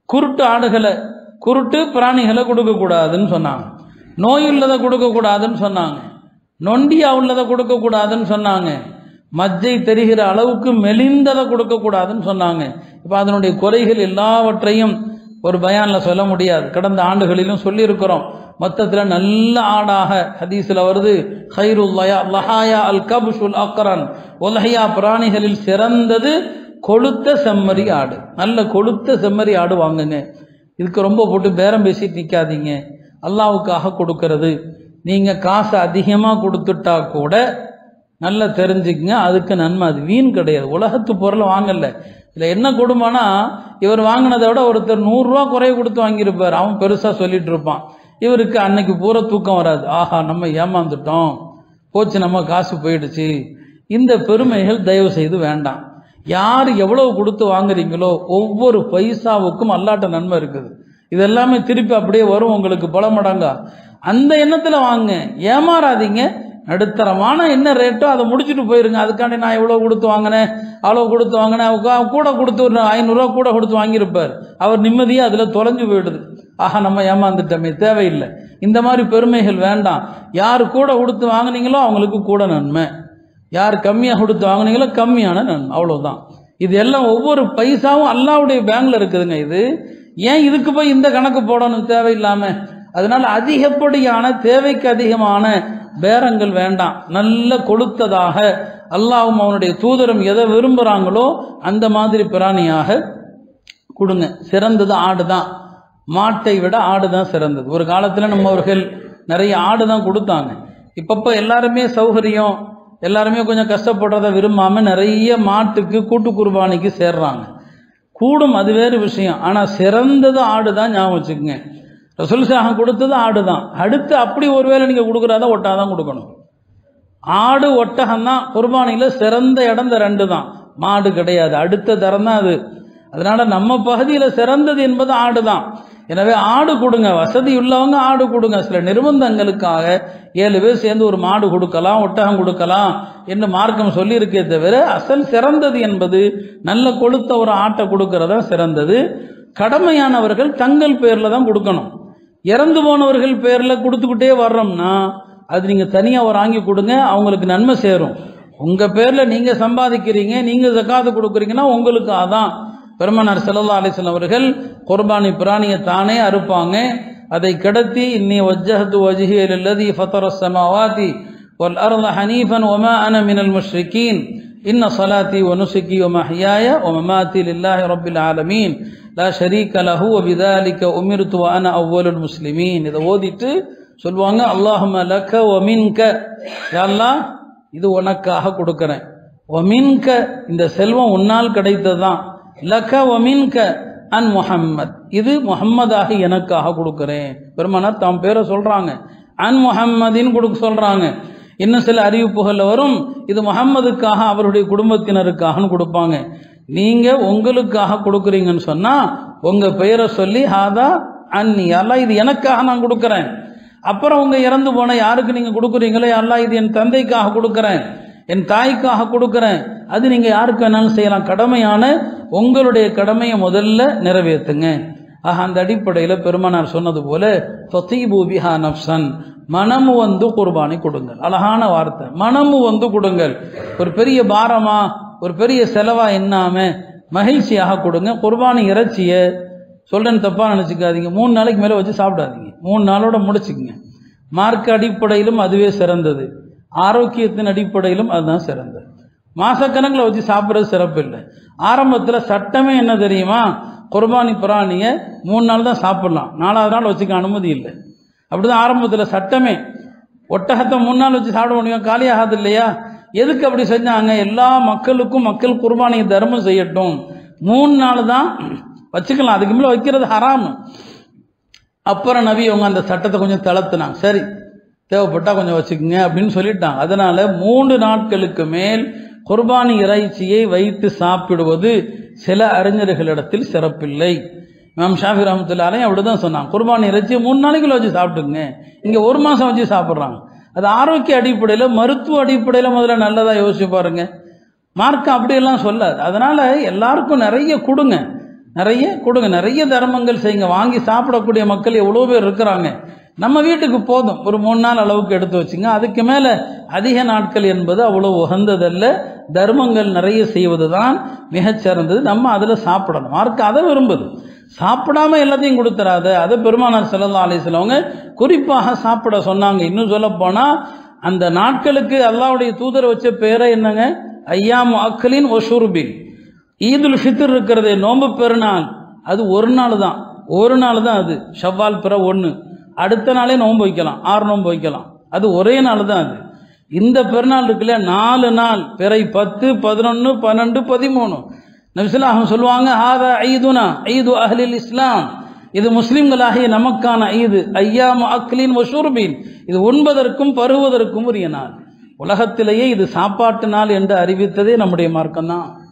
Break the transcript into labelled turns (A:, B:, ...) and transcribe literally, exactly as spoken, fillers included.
A: குருட்டு ஆடுகளை குருட்டு பிராணிகளை கொடுக்கக்கூடாதுன்னு சொன்னாங்க. நோய் உள்ளதை கொடுக்கக்கூடாதுன்னு சொன்னாங்க. நொண்டியா உள்ளதை கொடுக்கக்கூடாதுன்னு சொன்னாங்க. மஜ்ஜை தெரிகிற அளவுக்கு மெலிந்ததை கொடுக்கக்கூடாதுன்னு சொன்னாங்க. இப்போ அதனுடைய குறைகள் எல்லாவற்றையும் ஒரு பயான்ல சொல்ல முடியாது. கடந்த ஆண்டுகளிலும் சொல்லியிருக்கிறோம். மொத்தத்தில் நல்ல ஆடாக ஹதீஸ்ல வருது, ஹைருல்லயா லஹாயா அல் கபுஷுல் அக்ரன், உலஹியா பிராணிகளில் சிறந்தது கொளுத்த செம்மறி ஆடு. நல்ல கொளுத்த செம்மறி ஆடு வாங்குங்க. இதுக்கு ரொம்ப போட்டு பேரம் பேசிட்டு நிற்காதீங்க. அல்லாவுக்காக கொடுக்கறது. நீங்க காசு அதிகமா கொடுத்துட்டா கூட நல்லா தெரிஞ்சுக்குங்க, அதுக்கு நன்மை. அது வீண் கிடையாது. உலகத்து பொருளை வாங்கல. இதுல என்ன கொடுமைனா, இவர் வாங்கினதை விட ஒருத்தர் நூறு ரூபா குறைய கொடுத்து வாங்கியிருப்பார். அவன் பெருசா சொல்லிட்டு இருப்பான். இவருக்கு அன்னைக்கு பூரா தூக்கம் வராது. ஆஹா, நம்ம ஏமாந்துட்டோம், போச்சு, நம்ம காசு போயிடுச்சு. இந்த பெருமைகள் தயவு செய்து வேண்டாம். யார் எவ்வளவு கொடுத்து வாங்குறீங்களோ ஒவ்வொரு பைசாவுக்கும் அல்லாட்ட நன்மை இருக்குது. இது எல்லாமே திருப்பி அப்படியே வரும் உங்களுக்கு பல மடங்கா. அந்த எண்ணத்துல வாங்க, ஏமாறாதீங்க. நடுத்தரமான என்ன ரேட்டோ அதை முடிச்சுட்டு போயிருங்க. அதுக்காண்டி நான் எவ்வளவு கொடுத்து வாங்கினேன், அவ்வளவு கொடுத்து வாங்கினேன், கூட கொடுத்து ஒரு ஐநூறு ரூபா கூட கொடுத்து வாங்கியிருப்பார். அவர் நிம்மதியா அதுல தொலைஞ்சு போயிடுது. ஆஹா, நம்ம ஏமாந்துட்டோமே, தேவையில்லை. இந்த மாதிரி பெருமைகள் வேண்டாம். யாரு கூட கொடுத்து வாங்கினீங்களோ அவங்களுக்கு கூட நன்மை, யார் கம்மியா கொடுத்து வாங்கினீங்களோ கம்மியான நன்மை, அவ்வளவுதான். இது எல்லாம் ஒவ்வொரு பைசாவும் அல்லாவுடைய பேங்க்ல இருக்குதுங்க. இது ஏன் இதுக்கு போய் இந்த கணக்கு போடணும் தேவையில்லாம? அதனால அதிகப்படியான தேவைக்கு அதிகமான பேரங்கள் வேண்டாம். நல்ல கொளுத்ததாக அல்லாஹ்வும் அவனுடைய தூதரும் எதை விரும்புறாங்களோ அந்த மாதிரி பிராணியாக கொடுங்க. சிறந்தது ஆடுதான். மாட்டை விட ஆடுதான் சிறந்தது. ஒரு காலத்துல நம்ம அவர்கள் நிறைய ஆடுதான் கொடுத்தாங்க. இப்பப்ப எல்லாருமே சௌகரியம், எல்லாருமே கொஞ்சம் கஷ்டப்படுறத விரும்பாம நிறைய மாட்டுக்கு கூட்டு குர்பானிக்கு சேர்றாங்க. கூடும், அது வேறு விஷயம். ஆனா சிறந்தது ஆடுதான், ஞாபகம் வச்சுக்கோங்க. ரசூல் ஸல்லல்லாஹு கொடுத்தது ஆடுதான். அடுத்து அப்படி ஒருவேளை நீங்க கொடுக்கறதா ஒட்டகம் கொடுக்கணும். ஆடு ஒட்டகம் தான் குர்பானில சிறந்த இடம். ரெண்டு தான், மாடு கிடையாது. அடுத்த தரம் தான் அது. அதனால நம்ம பகுதியில சிறந்தது என்பது ஆடுதான். எனவே ஆடு கொடுங்க. வசதி உள்ளவங்க ஆடு கொடுங்க. சில நிர்பந்தங்களுக்காக ஏழு பேர் சேர்ந்து ஒரு மாடு கொடுக்கலாம், ஒட்டகம் கொடுக்கலாம் என்று மார்க்கம் சொல்லி இருக்கே தவிர அசல் சிறந்தது என்பது நல்ல கொளுத்த ஒரு ஆட்டை கொடுக்கறதா சிறந்தது. கடமையானவர்கள் தங்கள் பேர்ல தான் கொடுக்கணும். இறந்து போனவர்கள் பேர்ல கொடுத்துக்கிட்டே வர்றோம்னா அது நீங்க தனியா ஒரு வாங்கி கொடுங்க, அவங்களுக்கு நன்மை சேரும். உங்க பேர்ல நீங்க சம்பாதிக்கிறீங்க, நீங்க ஜகாத் கொடுக்குறீங்கன்னா உங்களுக்கு அதான். பெருமானார் ஸல்லல்லாஹு அலைஹி வஸல்லம் அவர்கள் குர்பானி பிராணியை தானே அறுப்பாங்க. அதை கடத்தி இன்னி வஜ்ஜஹது வஜ்ஹிய லில்லதி ஃபதரஸ் ஸமாவாதி வல் அர்த ஹனீஃபன் வமா அன மினல் முஷ்ரிகீன் இன்ன ஸலாத்தி வ நுஸுகி வ மஹ்யாய வ மமாத்தி லில்லாஹி ரப்பில் ஆலமீன் லா ஷரீக லஹு வ பிதாலிக உமிர்து வ அன அவ்வலுல் முஸ்லிமீன். இதை ஓதிட்டு சொல்லுவாங்க, அல்லாஹும்ம லக வ மின்க, யா அல்லாஹ் இது உனக்காக கொடுக்கிறேன். வ மின்க, இந்த செல்வம் உன்னால் கிடைத்ததுதான். லக வ மின்க அன் முஹம்மத், இது முஹம்மதாக எனக்காக கொடுக்கிறேன். பெருமானார் தாம் பேரை சொல்றாங்க, அன் முஹம்மதின் கொடுக்க சொல்றாங்க. இன்னும் சில அறிவிப்புகள்ல வரும், இது முஹம்மதுக்காக அவருடைய குடும்பத்தினருக்காக கொடுப்பாங்க. நீங்க உங்களுக்காக கொடுக்குறீங்கன்னு சொன்னா உங்க பெயரை சொல்லி ஹாதா அன்னி, அல்லாஹ் இது எனக்காக நான் கொடுக்கிறேன். அப்புறம் உங்க இறந்து போன யாருக்கு நீங்க கொடுக்குறீங்களோ, அல்லாஹ் இது என் தந்தைக்காக கொடுக்கிறேன், என் தாய்க்காக கொடுக்கிறேன், அது நீங்க யாருக்கு வேணாலும் செய்யலாம். கடமையான உங்களுடைய கடமையை முதல்ல நிறைவேற்றுங்க. ஆக அந்த அடிப்படையில பெருமானார் சொன்னது போல ஃபதீபு பிஹா நஃப்ஸன், மனமு வந்து குர்பானி கொடுங்கள். அழகான வார்த்தை, மனமு வந்து கொடுங்கள். ஒரு பெரிய பாரமா, ஒரு பெரிய செலவா என்னாம மகிழ்ச்சியாக கொடுங்க. குர்பானி இறைச்சிய சொல்றேன்னு தப்பா நினைச்சுக்காதீங்க, மூணு நாளைக்கு மேல வச்சு சாப்பிடாதீங்க, மூணு நாளோட முடிச்சுக்குங்க. மார்க்க அடிப்படையிலும் அதுவே சிறந்தது, ஆரோக்கியத்தின் அடிப்படையிலும் அதுதான் சிறந்தது. மாசக்கணக்கில் வச்சு சாப்பிட்றது சிறப்பு இல்லை. ஆரம்பத்தில் சட்டமே என்ன தெரியுமா, குர்பானி பிராணிய மூணு நாள் தான் சாப்பிடலாம், நாலாவது நாள் வச்சுக்க அனுமதி இல்லை. அப்படிதான் ஆரம்பத்தில் சட்டமே. ஒட்டகத்தை மூணு நாள் வச்சு சாப்பிட முடியும், காலியாகாது இல்லையா? எதுக்கு அப்படி செஞ்சாங்க? எல்லா மக்களுக்கும் மக்கள் குர்பானியை தர்மம் செய்யட்டும், மூணு நாள் தான் வச்சுக்கலாம், அதுக்கு மேல வைக்கிறது ஹராம். அப்புறம் நபி அவங்க அந்த சட்டத்தை கொஞ்சம் தளர்த்துனாங்க. சரி, தேவைப்பட்டா கொஞ்சம் வச்சுக்கோங்க அப்படின்னு சொல்லிட்டாங்க. அதனால மூன்று நாட்களுக்கு மேல் குர்பானி இறைச்சியை வைத்து சாப்பிடுவது சில அறிஞர்களிடத்தில் சிறப்பில்லை. இமாம் ஷாஃபி ரஹ்மத்துல்லாஹி அலைஹி அப்படிதான் சொன்னாங்க, குர்பானி இறைச்சியை மூணு நாளைக்குள்ள வச்சு சாப்பிட்டுங்க. இங்க ஒரு மாசம் வச்சு சாப்பிட்றாங்க. அது ஆரோக்கிய அடிப்படையில், மருத்துவ அடிப்படையில் முதல்ல நல்லதா யோசிச்சு பாருங்க. மார்க்கம் அப்படியெல்லாம் சொல்லாது. அதனால எல்லாருக்கும் நிறைய கொடுங்க, நிறைய கொடுங்க, நிறைய தர்மங்கள் செய்யுங்க. வாங்கி சாப்பிடக்கூடிய மக்கள் எவ்வளோ பேர் இருக்கிறாங்க. நம்ம வீட்டுக்கு போதும், ஒரு மூணு நாள் அளவுக்கு எடுத்து வச்சுங்க. அதுக்கு மேலே அதிக நாட்கள் என்பது அவ்வளோ உகந்ததல்ல. தர்மங்கள் நிறைய செய்வது தான் மிகச்சிறந்தது. நம்ம அதில் சாப்பிடணும். மார்க்க அதை விரும்புது. சாப்பிடாம எல்லாத்தையும் கொடுத்துறாத. அதை பெருமானார் ஸல்லல்லாஹு அலைஹி வஸல்லம் அவங்க குறிப்பாக சாப்பிட சொன்னாங்க. இன்னும் சொல்ல போனால் அந்த நாட்களுக்கு அல்லாஹ்வுடைய தூதர் வச்ச பேரை என்னங்க, ஐயாம் அக்லின் ஒஷுர்பின். ஈதுல் ஃபித்ர் இருக்கிறது, நோன்பு பெருநாள், அது ஒரு நாள் தான், ஒரு நாள் தான். அது ஷவ்வால் பிற ஒன்று, அடுத்த நாளே நோன்பு வைக்கலாம், ஆறு நோன்பு வைக்கலாம். அது ஒரே நாள் தான். அது இந்த பெருநாள் இருக்குல்ல, நாலு நாள், பிறை பத்து, பதினொன்று, பன்னெண்டு, பதிமூணு. நபி ஸல்லல்லாஹு அலைஹி வஸல்லம் சொல்லுவாங்க, ஹாதா ஈதுனா ஈது அஹ்லில் இஸ்லாம், இது முஸ்லிம்களாகிய நமக்கான ஈது. ஐயாம் அக்லின் வஷுர்பின், இது உண்பதற்கும் பருவதற்கும் உரிய நாள். உலகத்திலேயே இது சாப்பாட்டு நாள் என்று அறிவித்ததே நம்முடைய மார்க்கம் தான்.